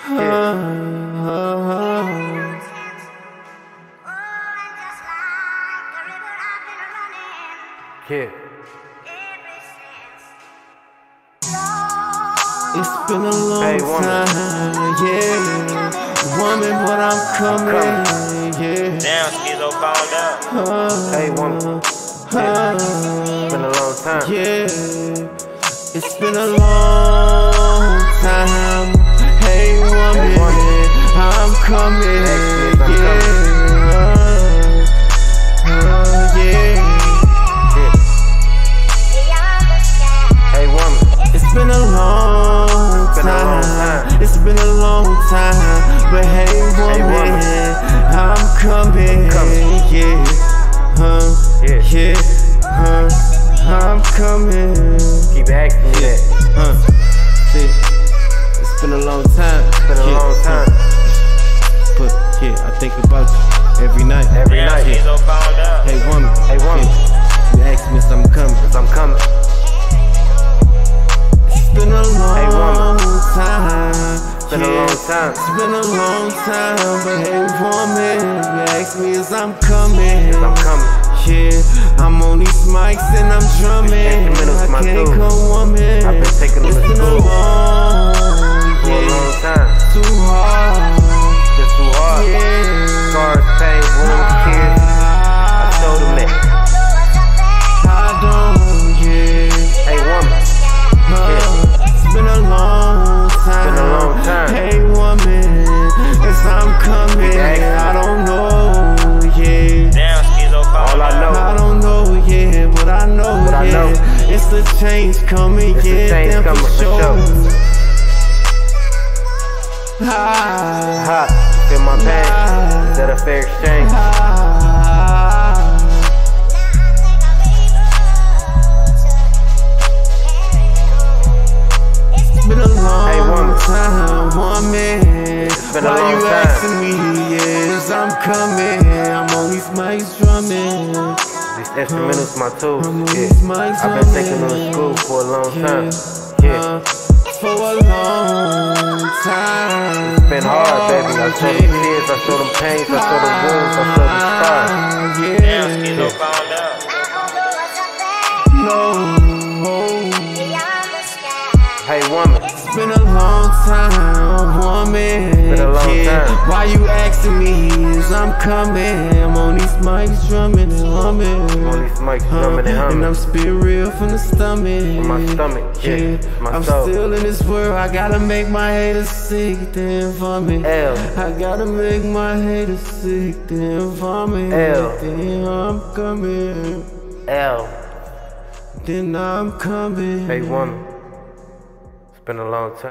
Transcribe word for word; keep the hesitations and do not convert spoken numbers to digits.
Yeah. It's been a long Hey, woman. time, yeah. Woman, but I'm coming, I'm yeah. Damn, Schizo found out. Uh, Hey, woman. Yeah. It's been a long time. yeah. It's been a long time. Hey, woman, Hey, woman. I'm coming, Next week, I'm yeah. Uh, uh, yeah. Hey, woman. It's been a long It's been a long time. time. It's been a long time. But hey, woman, woman. I'm coming. I'm coming. Yeah, huh? Yeah. Yeah, huh? I'm coming. Keep asking me that. Huh? See, it's been a long time. It's been a yeah. long time. But yeah, I think about you every night. Every Damn, night. Schizo found out. Hey, woman. Hey, woman. Yeah. You ask me if I'm coming. Cause I'm coming. It's been a long Hey, woman. time. It's been a yeah. long time. It's been a long time, but hey, woman, you ask me as I'm coming. Cause I'm coming. Yeah, I'm on these mics and I'm drumming. Instrumentals, I my can't dude. come woman. I've been taking them It's to been a school long, for a yeah, long time. too hard. Just too hard. Yeah, Scars, pain, wounds, tears. I showed them that. I don't, yeah. Hey, woman. Uh, it's been a long time. Been a long time. Hey, woman, as I'm coming, I don't know, yeah. Damn, Schizo found All I out. know. I don't know, yeah, but I know, But I yeah. know. It's the change coming, It's the yeah, change damn coming for for sure. sure. Ah, Ha, feel my pain. Is that a fair exchange? ah. It's been a long Hey, woman. time, woman. been a Why long you time. asking me? Yes, I'm coming. I'm on these mics drumming. These instrumentals, my tools. I'm on Yeah. these mics I've been taking them drumming. to school for a long time. Yeah, Yeah. uh, for a long time. It's been hard, baby. I saw them tears, I saw them pains, I saw them wounds, I saw them scars. Damn, Schizo Yeah, found out. no. Hey, woman. It's been a long time, woman. Been a long yeah. time. Why you asking me? Is I'm coming. I'm on these mics drumming and humming. I'm on these mics Uh, drumming and And humming. I'm spit real from the stomach. From my stomach, yeah, my I'm soul. still in this world. I gotta make my haters sick, then vomit. L. I gotta make my haters sick, then vomit. L. Then I'm coming. L. Then I'm coming. Hey, woman. It's been a long time.